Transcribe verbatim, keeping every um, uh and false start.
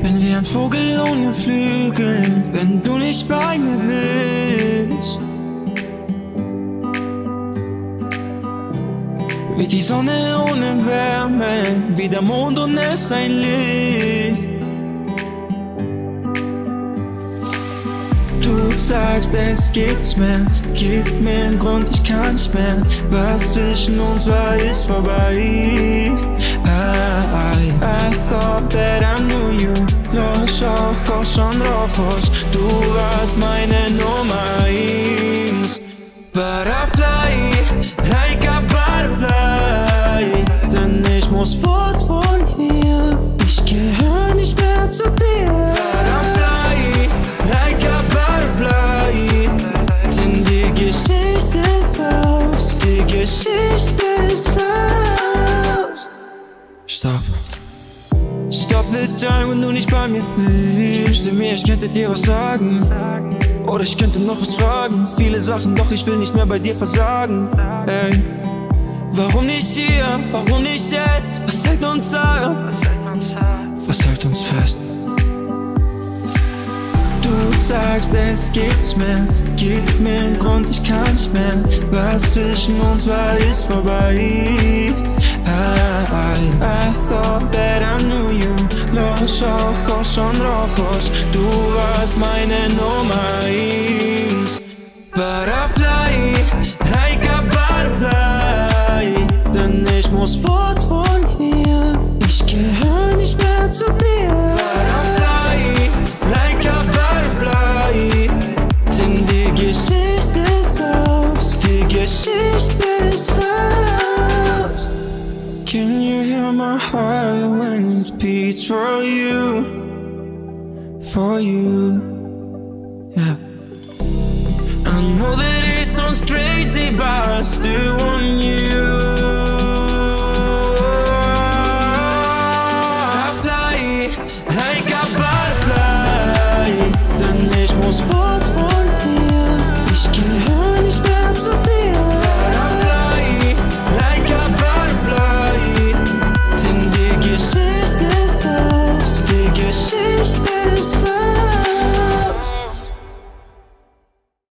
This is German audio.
Bin wie ein Vogel ohne Flügel, wenn du nicht bei mir bist. Wie die Sonne ohne Wärme, wie der Mond ohne sein Licht. Du sagst, es gibt's mehr, gib mir einen Grund, ich kann nicht mehr. Was zwischen uns war, ist vorbei. I, I thought that I knew you. Los ojos son rojos, du warst meine Nummer eins. Butterfly, like a butterfly. Denn ich muss fort von hier, ich gehör nicht mehr zu dir. Butterfly, like a butterfly. Denn die Geschichte ist aus, die Geschichte ist aus. Stopp. Stop the time, wenn du nicht bei mir bist. Ich wünschte mir, ich könnte dir was sagen. Oder ich könnte noch was fragen. Viele Sachen, doch ich will nicht mehr bei dir versagen. Ey, warum nicht hier? Warum nicht jetzt? Was hält uns ab? Was hält uns fest? Du sagst, es gibt's mehr, gib mir einen Grund, ich kann nicht mehr. Was zwischen uns war, ist vorbei. I, I thought that I knew you. Los ojos son rojos, du warst meine Nummer eins. Butterfly, like a butterfly. Denn ich muss fort von hier, ich gehör nicht mehr zu dir. Butterfly, like a butterfly. Denn die Geschichte ist aus, die Geschichte ist aus. Can you hear my heart when it beats for you? For you, yeah. I know that it sounds crazy, but I still want you.